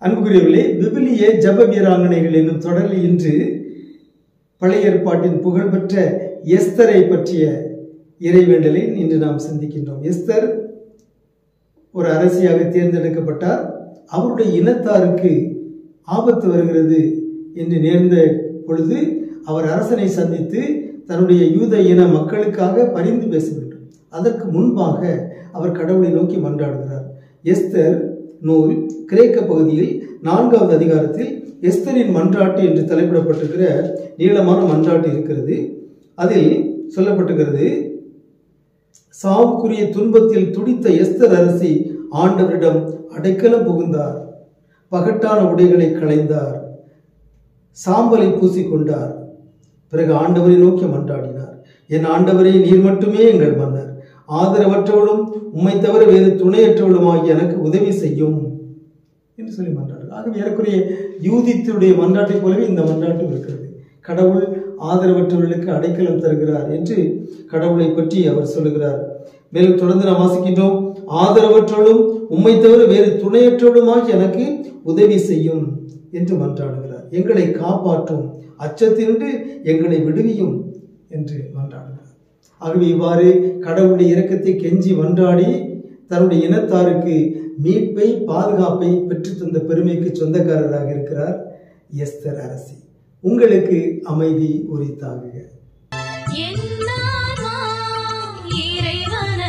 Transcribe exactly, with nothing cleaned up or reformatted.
அன்புக்குரியவர்களே, விவிலிய ஜப வீராங்கனைகள் என்னும் தொடரில் இன்று பழைய ஏற்பாட்டின் புகழ்பெற்ற எஸ்தரை பற்றிய இறைவேண்டலை இன்று நாம் சிந்திக்கின்றோம். எஸ்தர் ஒரு அரசியாக தேர்ந்தெடுக்கப்பட்டார். அவருடைய இனத்தாருக்கு ஆபத்து வருகிறது என்று நேர்ந்த பொழுது அவர் அரசனை சந்தித்து தன்னுடைய யூத இன மக்களுக்காக பரிந்து பேச வேண்டும். அதற்கு முன்பாக அவர் கடவுளை நோக்கி மன்றாடுகிறார். எஸ்தர் நூல் கிரேக்க பகுதியில் நான்காவது அதிகாரத்தில் எஸ்தரின் மன்றாட்டு என்று தலைப்பிடப்பட்டிருக்கிற நீளமான மன்றாட்டு இருக்கிறது. அதில் சொல்லப்பட்டிருக்கிறது, சாவுக்குரிய துன்பத்தில் துடித்த எஸ்தர் அரசி ஆண்டவரிடம் அடைக்கலம் புகுந்தார். பகட்டான உடைகளை களைந்தார், சாம்பலை பூசிக்கொண்டார். பிறகு ஆண்டவரை நோக்கி மன்றாடினார். என் ஆண்டவரே, நீர் மட்டுமே எங்கள் மன்னர். ஆதரவற்றவளும் உம்மை தவிர வேறு துணையற்றவளுமாகி எனக்கு உதவி செய்யும் என்று சொல்லி மன்றாடு. ஆகவே ஏறக்குறைய யூதித்துடைய மன்றாட்டை போலவே இந்த மன்றாட்டும் இருக்கிறது. கடவுள் ஆதரவற்றவர்களுக்கு அடைக்கலம் தருகிறார் என்று கடவுளை பற்றி அவர் சொல்லுகிறார். மேலும் தொடர்ந்து நாம் வாசிக்கின்றோம், ஆதரவற்றவளும் உம்மை தவிர வேறு துணையற்றவளுமாகி எனக்கு உதவி செய்யும் என்று மன்றாடுகிறார். எங்களை காப்பாற்றும், அச்சத்தினின்று எங்களை விடுவியும் என்று மன்றாடுகிறார். ஆகவே இவ்வாறு கடவுளுடைய இரக்கத்தை கெஞ்சி மன்றாடி தன்னுடைய இனத்தாருக்கு மீட்பை, பாதுகாப்பை பெற்றுத்தந்த பெருமைக்கு சொந்தக்காரராக இருக்கிறார் எஸ்தர் அரசி. உங்களுக்கு அமைதி உரித்தாகுக.